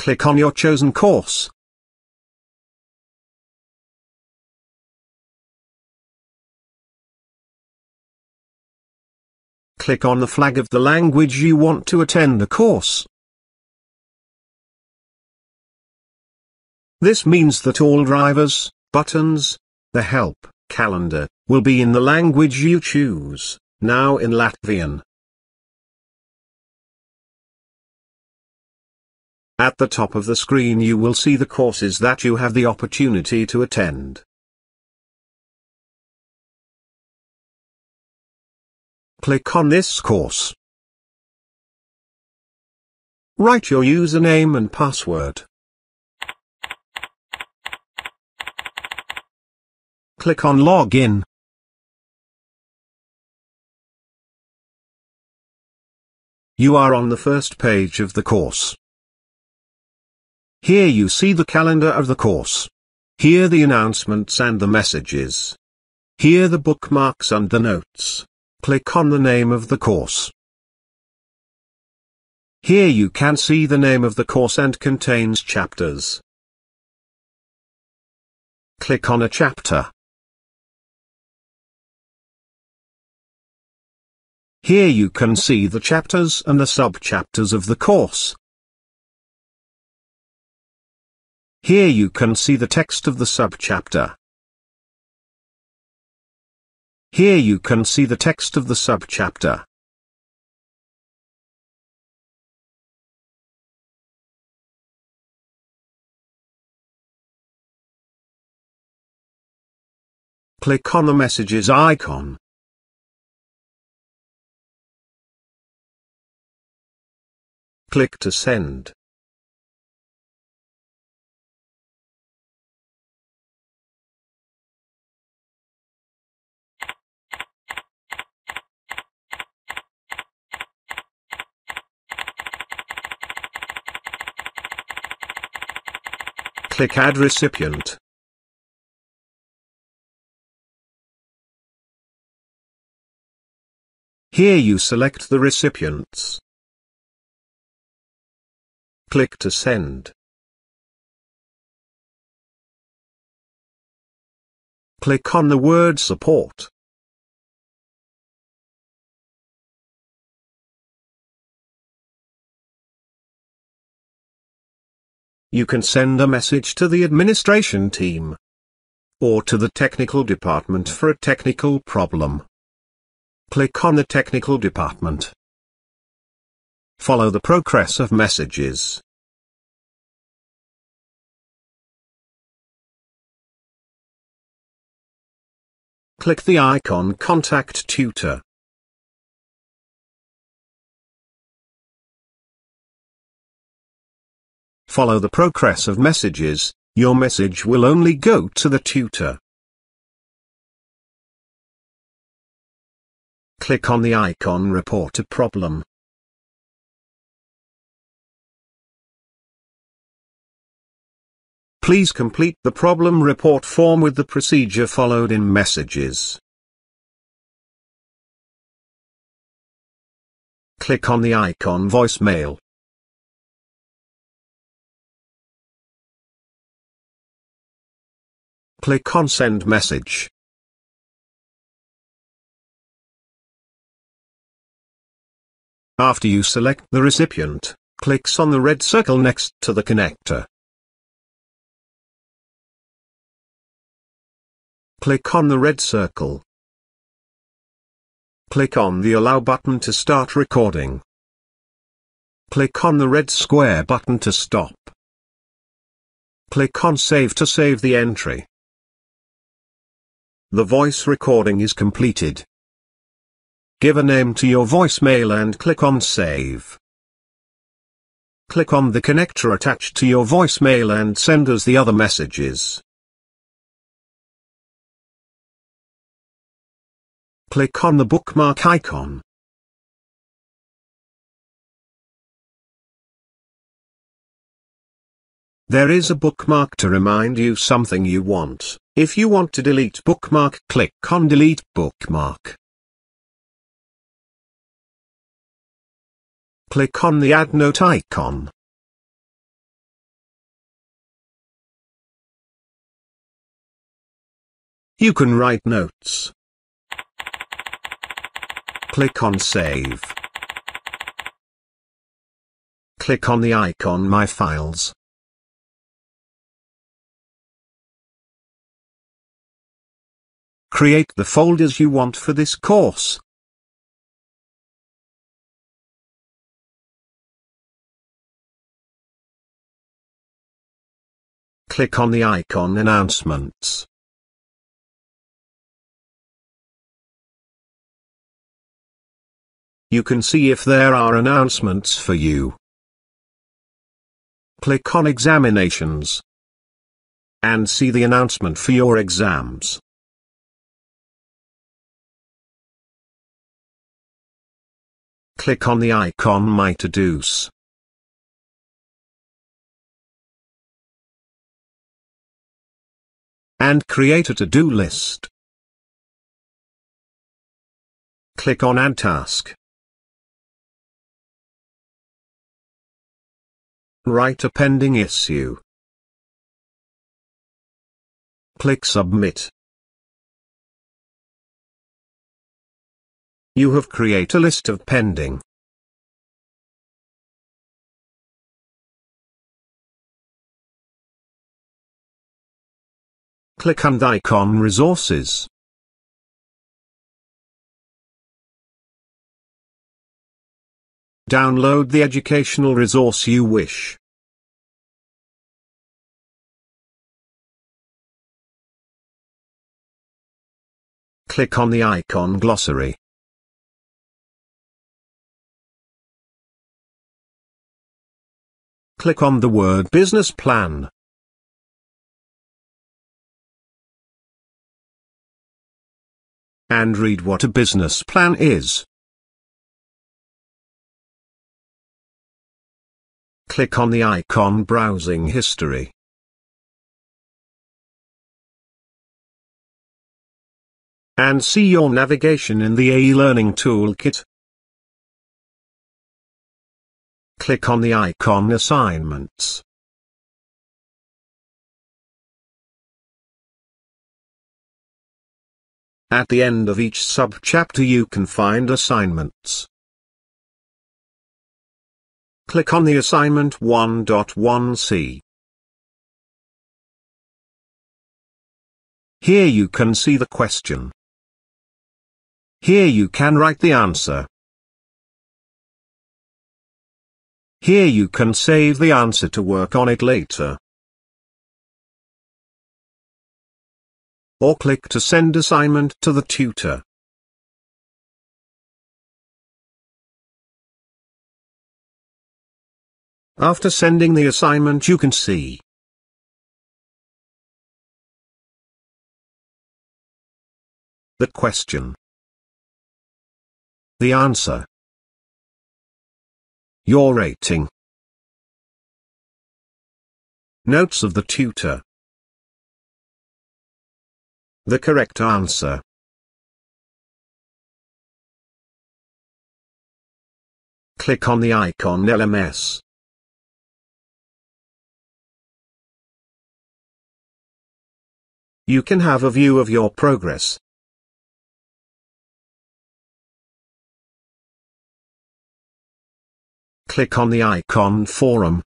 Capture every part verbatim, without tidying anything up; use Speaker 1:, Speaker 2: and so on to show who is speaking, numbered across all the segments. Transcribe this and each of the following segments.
Speaker 1: Click on your chosen course. Click on the flag of the language you want to attend the course. This means that all drivers, buttons, the help, calendar, will be in the language you choose, now in Latvian. At the top of the screen you will see the courses that you have the opportunity to attend. Click on this course. Write your username and password. Click on Login. You are on the first page of the course. Here you see the calendar of the course. Here the announcements and the messages. Here the bookmarks and the notes. Click on the name of the course. Here you can see the name of the course and contains chapters. Click on a chapter. Here you can see the chapters and the sub-chapters of the course. Here you can see the text of the sub-chapter. Here you can see the text of the sub-chapter. Click on the messages icon. Click to send. Click Add Recipient. Here you select the recipients. Click to send. Click on the word support. You can send a message to the administration team or to the technical department for a technical problem. Click on the technical department. Follow the progress of messages. Click the icon Contact Tutor. Follow the progress of messages. Your message will only go to the tutor. Click on the icon Report a Problem. Please complete the problem report form with the procedure followed in messages. Click on the icon Voicemail. Click on Send Message. After you select the recipient, clicks on the red circle next to the connector. Click on the red circle. Click on the Allow button to start recording. Click on the red square button to stop. Click on Save to save the entry. The voice recording is completed. Give a name to your voicemail and click on Save. Click on the connector attached to your voicemail and send us the other messages. Click on the bookmark icon. There is a bookmark to remind you something you want. If you want to delete bookmark, click on Delete Bookmark. Click on the Add Note icon. You can write notes. Click on Save. Click on the icon My Files. Create the folders you want for this course. Click on the icon Announcements. You can see if there are announcements for you. Click on Examinations and see the announcement for your exams. Click on the icon My To-Dos. And create a to-do list. Click on Add Task. Write a pending issue. Click Submit. You have created a list of pending. Click on the icon Resources. Download the educational resource you wish. Click on the icon Glossary. Click on the word Business Plan. And read what a business plan is. Click on the icon Browsing History. And see your navigation in the e-learning toolkit. Click on the icon Assignments. At the end of each sub-chapter you can find assignments. Click on the Assignment one point one C. Here you can see the question. Here you can write the answer. Here you can save the answer to work on it later. Or click to send assignment to the tutor. After sending the assignment you can see the question, the answer, your rating, notes of the tutor, the correct answer. Click on the icon L M S. You can have a view of your progress. Click on the icon Forum.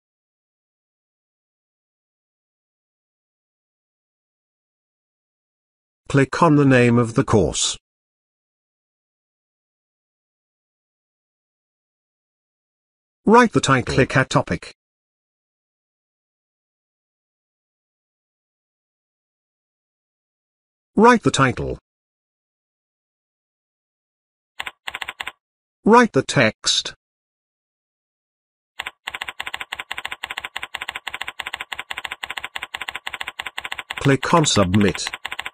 Speaker 1: Click on the name of the course. Write the title. Click at Topic. Write the title. Write the text. Click on Submit.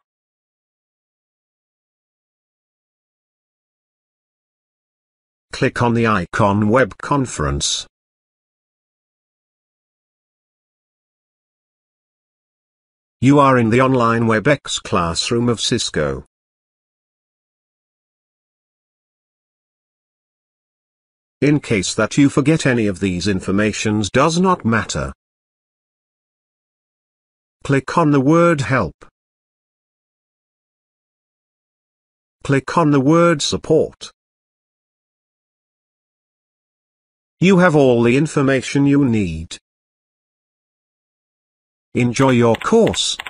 Speaker 1: Click on the icon Web Conference. You are in the online WebEx classroom of Cisco. In case that you forget any of these informations does not matter. Click on the word Help. Click on the word support. You have all the information you need. Enjoy your course.